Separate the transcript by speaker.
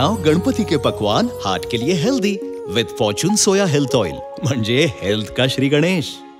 Speaker 1: बनाओ गणपती के पकवान हार्ट के लिए healthy with Fortune soya health oil, म्हणजे हेल्थ का श्री गणेश।